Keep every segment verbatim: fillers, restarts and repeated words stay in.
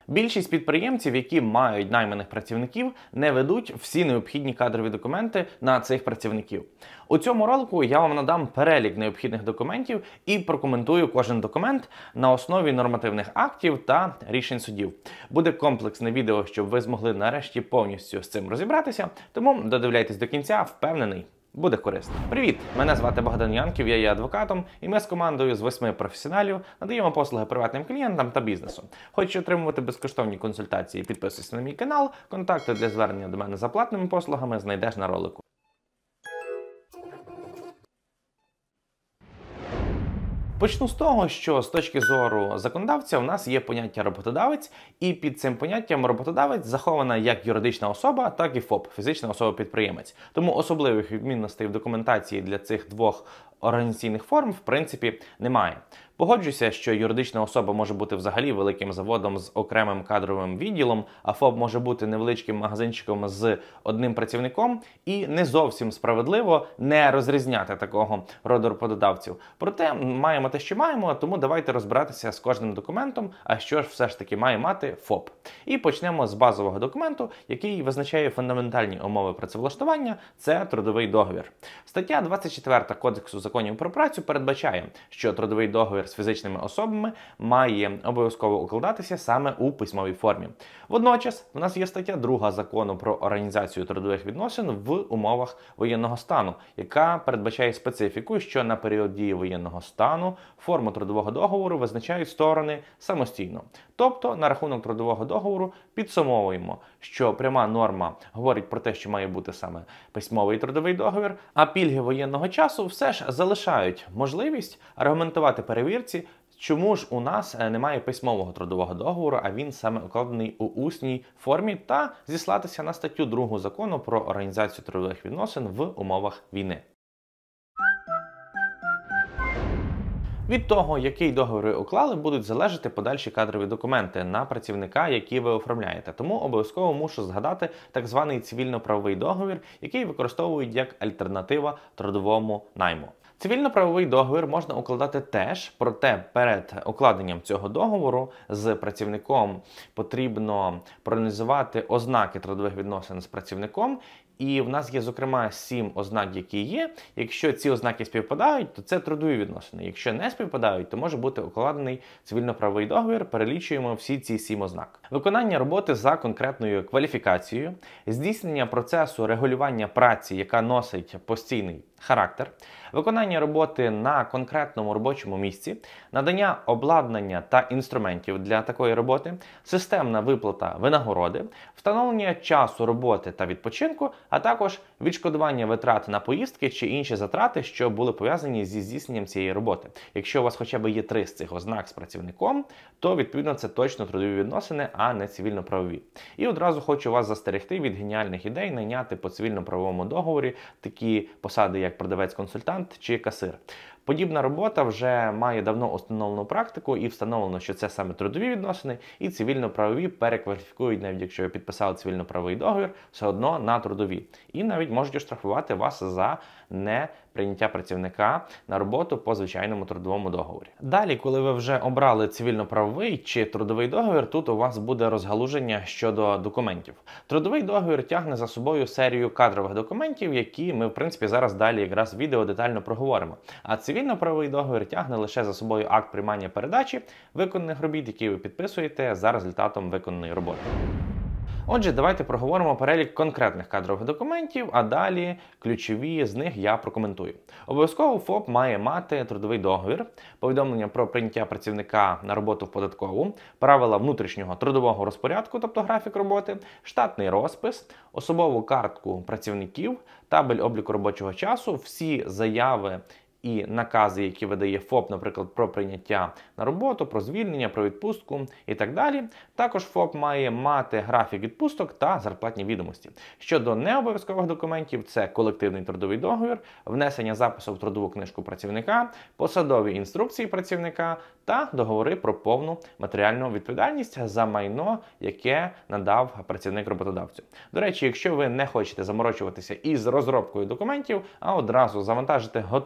Більшість підприємців, які мають найманих працівників, не ведуть всі необхідні кадрові документи на цих працівників. У цьому ролику я вам надам перелік необхідних документів і прокоментую кожен документ на основі нормативних актів та рішень судів. Буде комплексне відео, щоб ви змогли нарешті повністю з цим розібратися, тому додивляйтесь до кінця, впевнений, буде корисно. Привіт! Мене звати Богдан Янків, я є адвокатом, і ми з командою з восьми професіоналів надаємо послуги приватним клієнтам та бізнесу. Хочеш отримувати безкоштовні консультації, підписуйся на мій канал, контакти для звернення до мене за платними послугами знайдеш на ролику. Почну з того, що з точки зору законодавця у нас є поняття роботодавець, і під цим поняттям роботодавець захована як юридична особа, так і ФОП, фізична особа-підприємець. Тому особливих відмінностей в документації для цих двох організаційних форм, в принципі, немає. Погоджуся, що юридична особа може бути взагалі великим заводом з окремим кадровим відділом, а ФОП може бути невеличким магазинчиком з одним працівником, і не зовсім справедливо не розрізняти такого роду роботодавців. Проте маємо те, що маємо, тому давайте розбиратися з кожним документом, а що ж все ж таки має мати ФОП. І почнемо з базового документу, який визначає фундаментальні умови працевлаштування – це трудовий договір. Стаття двадцять четверта Кодексу законів про працю передбачає, що трудовий договір з фізичними особами має обов'язково укладатися саме у письмовій формі. Водночас, у нас є стаття друга Закону про організацію трудових відносин в умовах воєнного стану, яка передбачає специфіку, що на період дії воєнного стану форму трудового договору визначають сторони самостійно. Тобто, на рахунок трудового договору підсумовуємо, що пряма норма говорить про те, що має бути саме письмовий трудовий договір, а пільги воєнного часу все ж залишають можливість аргументувати перевірці, чому ж у нас немає письмового трудового договору, а він саме укладений у усній формі, та зіслатися на статтю другу Закону про організацію трудових відносин в умовах війни. Від того, який договір ви уклали, будуть залежати подальші кадрові документи на працівника, які ви оформляєте. Тому обов'язково мушу згадати так званий цивільно-правовий договір, який використовують як альтернатива трудовому найму. Цивільно-правовий договір можна укладати теж, проте перед укладенням цього договору з працівником потрібно проаналізувати ознаки трудових відносин з працівником. І в нас є, зокрема, сім ознак, які є. Якщо ці ознаки співпадають, то це трудові відносини. Якщо не співпадають, то може бути укладений цивільно-правовий договір. Перелічуємо всі ці сім ознак. Виконання роботи за конкретною кваліфікацією, здійснення процесу регулювання праці, яка носить постійний характер, виконання роботи на конкретному робочому місці, надання обладнання та інструментів для такої роботи, системна виплата винагороди, встановлення часу роботи та відпочинку, а також відшкодування витрат на поїздки чи інші затрати, що були пов'язані зі здійсненням цієї роботи. Якщо у вас хоча б є три з цих ознак з працівником, то відповідно це точно трудові відносини, а не цивільно-правові. І одразу хочу вас застерегти від геніальних ідей найняти по цивільно-правовому договорі такі посади, як продавець-консультант чи касир. Подібна робота вже має давно установлену практику і встановлено, що це саме трудові відносини, і цивільно-правові перекваліфікують, навіть якщо ви підписали цивільно-правовий договір, все одно на трудові. І навіть можуть оштрафувати вас за неприйняття працівника на роботу по звичайному трудовому договорі. Далі, коли ви вже обрали цивільно-правовий чи трудовий договір, тут у вас буде розгалуження щодо документів. Трудовий договір тягне за собою серію кадрових документів, які ми, в принципі, зараз далі якраз в відео детально проговоримо. А цивільно-правовий договір тягне лише за собою акт приймання передачі виконаних робіт, які ви підписуєте за результатом виконаної роботи. Отже, давайте проговоримо перелік конкретних кадрових документів, а далі ключові з них я прокоментую. Обов'язково ФОП має мати трудовий договір, повідомлення про прийняття працівника на роботу в податкову, правила внутрішнього трудового розпорядку, тобто графік роботи, штатний розпис, особову картку працівників, табель обліку робочого часу, всі заяви і накази, які видає ФОП, наприклад, про прийняття на роботу, про звільнення, про відпустку і так далі. Також ФОП має мати графік відпусток та зарплатні відомості. Щодо необов'язкових документів, це колективний трудовий договір, внесення запису в трудову книжку працівника, посадові інструкції працівника та договори про повну матеріальну відповідальність за майно, яке надав працівник роботодавцю. До речі, якщо ви не хочете заморочуватися із розробкою документів, а одразу завантажити готовий пакет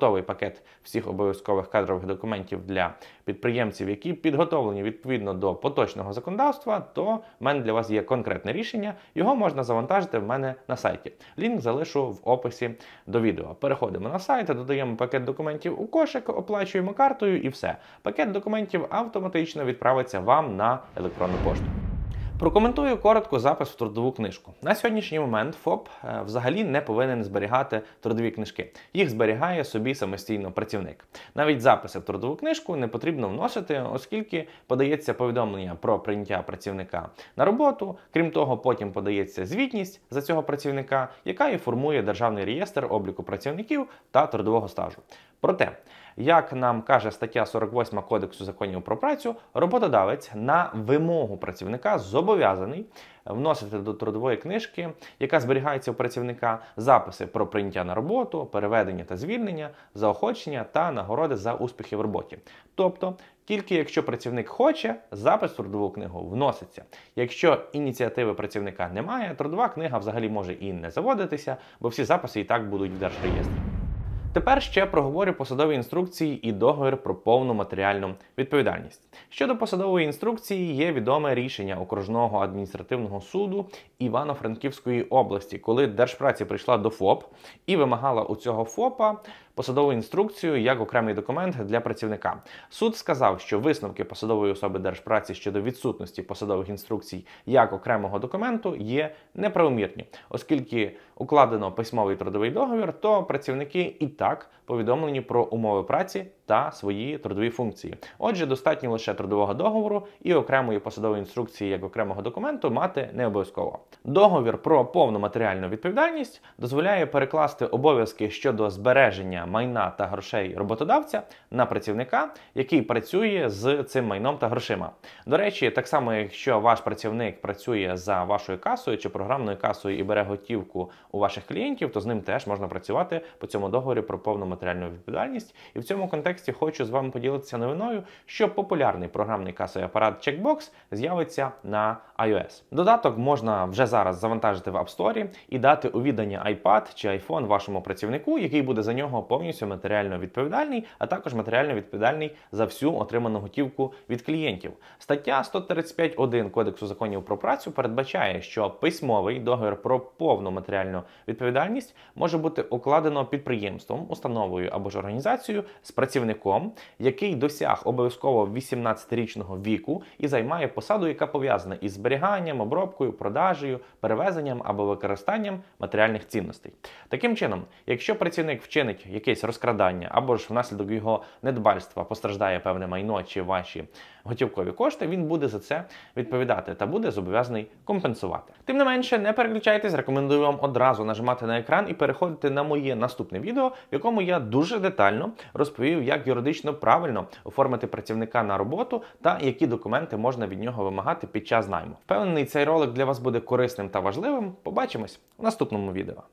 пакет всіх обов'язкових кадрових документів для підприємців, які підготовлені відповідно до поточного законодавства, то в мене для вас є конкретне рішення. Його можна завантажити в мене на сайті. Лінк залишу в описі до відео. Переходимо на сайт, додаємо пакет документів у кошик, оплачуємо картою і все. Пакет документів автоматично відправиться вам на електронну пошту. Прокоментую коротко запис в трудову книжку. На сьогоднішній момент ФОП е, взагалі не повинен зберігати трудові книжки. Їх зберігає собі самостійно працівник. Навіть записи в трудову книжку не потрібно вносити, оскільки подається повідомлення про прийняття працівника на роботу. Крім того, потім подається звітність за цього працівника, яка і формує Державний реєстр обліку працівників та трудового стажу. Проте, як нам каже стаття сорок восьма Кодексу законів про працю, роботодавець на вимогу працівника зобов'язаний вносити до трудової книжки, яка зберігається у працівника, записи про прийняття на роботу, переведення та звільнення, заохочення та нагороди за успіхи в роботі. Тобто, тільки якщо працівник хоче, запис в трудову книгу вноситься. Якщо ініціативи працівника немає, трудова книга взагалі може і не заводитися, бо всі записи і так будуть в Держреєстрі. Тепер ще проговорю посадові інструкції і договір про повну матеріальну відповідальність. Щодо посадової інструкції є відоме рішення Окружного адміністративного суду Івано-Франківської області, коли Держпраці прийшла до ФОП і вимагала у цього ФОПа посадову інструкцію як окремий документ для працівника. Суд сказав, що висновки посадової особи Держпраці щодо відсутності посадових інструкцій як окремого документу є неправомірні, оскільки укладено письмовий трудовий договір, то працівники і так повідомлені про умови праці та свої трудові функції. Отже, достатньо лише трудового договору і окремої посадової інструкції як окремого документу мати не обов'язково. Договір про повну матеріальну відповідальність дозволяє перекласти обов'язки щодо збереження майна та грошей роботодавця на працівника, який працює з цим майном та грошима. До речі, так само, якщо ваш працівник працює за вашою касою чи програмною касою і бере готівку у ваших клієнтів, то з ним теж можна працювати по цьому договорі про повну матеріальну відповідальність. І в цьому контексті хочу з вами поділитися новиною, що популярний програмний касовий апарат Checkbox з'явиться на iOS. Додаток можна вже зараз завантажити в App Store і дати у відання iPad чи iPhone вашому працівнику, який буде за нього повністю матеріально відповідальний, а також матеріально відповідальний за всю отриману готівку від клієнтів. Стаття сто тридцять п'ять один Кодексу законів про працю передбачає, що письмовий договір про повну матеріальну відповідальність може бути укладено підприємством, установою або ж організацією з працівником, який досяг обов'язково вісімнадцятирічного віку і займає посаду, яка пов'язана із зберіганням, обробкою, продажею, перевезенням або використанням матеріальних цінностей. Таким чином, якщо працівник вчинить якесь розкрадання або ж внаслідок його недбальства постраждає певне майно чи ваші готівкові кошти, він буде за це відповідати та буде зобов'язаний компенсувати. Тим не менше, не переключайтесь, рекомендую вам одразу нажимати на екран і переходити на моє наступне відео, в якому я дуже детально розповів, як юридично правильно оформити працівника на роботу та які документи можна від нього вимагати під час найму. Впевнений, цей ролик для вас буде корисним та важливим. Побачимось в наступному відео.